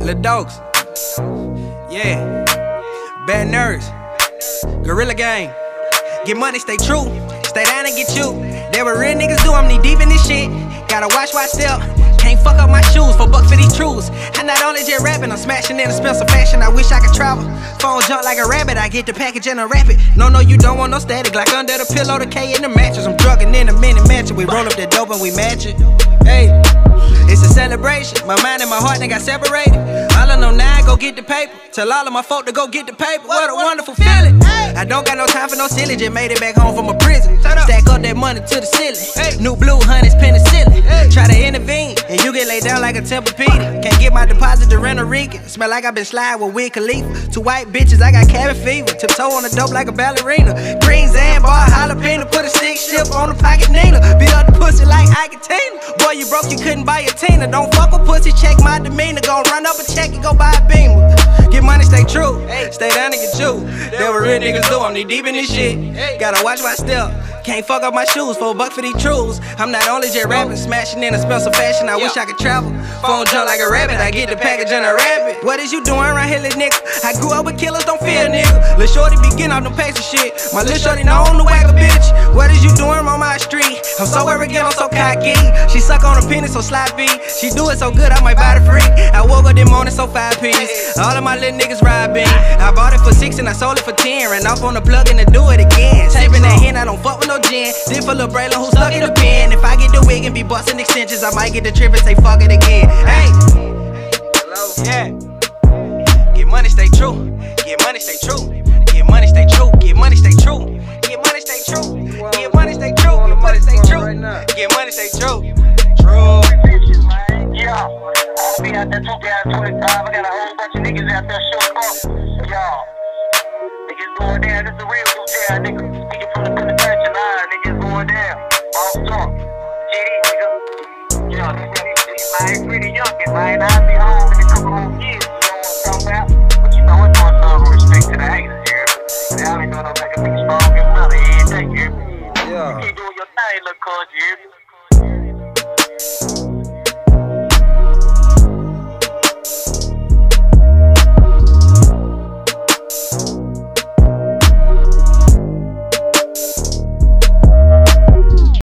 Dokes, yeah, bad nerves, gorilla gang, get money, stay true, stay down and get you. That what real niggas do, I'm knee deep in this shit. Gotta watch why I step, can't fuck up my shoes for buck for these truths. I not only just rapping, I'm smashing in expensive fashion. I wish I could travel, phone jump like a rabbit. I get the package and unwrap it. No, you don't want no static, like under the pillow, the K in the mattress. I'm drugging in a minute match. We roll up the dope and we match it. Hey, it's a celebration. My mind and my heart, they got separated. All I know now, go get the paper. Tell all of my folk to go get the paper. What a wonderful feeling. I don't got no time for no silly. Just made it back home from a prison. Stack up that money to the ceiling. New blue honey's penicillin. Try to intervene, and you get laid down like a Tempur-Pedic. Can't get my deposit to Rent a Rican. Smell like I been sliding with Wiz Khalifa. Two white bitches, I got cabin fever. Tiptoe on the dope like a ballerina. Green Zan bar, jalapeno. Put a stick shift on the pocket Nina. Beat up the pussy like Iketina. Boy, you broke, you couldn't buy a Tina. Don't fuck with pussy, check my demeanor. Gon' run up a check and go buy a Beamer. Get money, stay true, stay down and get you. That what real niggas do, I'm knee deep in this shit. Gotta watch my step, can't fuck up my shoes for a buck for these truths. I'm not only just rapping, smashing in a special fashion. I wish I could travel, phone jump like a rabbit. I get the package and unwrap it. What is you doing around here, little nigga? I grew up with killers, don't fear nigga. Lil' shorty be getting off them pace of shit. My lil' shorty known to whack a bitch. What is you doing on my street? I'm so arrogant, I'm so cocky. She suck on her penis so sloppy. She do it so good, I might buy the freak. I woke up this morning so 5 piece. All of my little niggas ride bean. I bought it for 6 and I sold it for 10. Ran off on the plug and to do it again. Sippin' that hen, I don't fuck with no gin. Did for Lil' Braylon who stuck in the pen. If I get the wig and be bustin' extensions, I might get the trip and say fuck it again. Hey, hello, yeah. Get money, stay true. Get money, stay true. Get money, stay true. Get money, stay true. Get money, stay true. Get money, stay true. Get money, stay true. Get money, stay true. True. Yeah, I'll be out there 2025. I got a whole bunch of niggas out there showing up. Y'all, niggas going down. This is a real good nigga.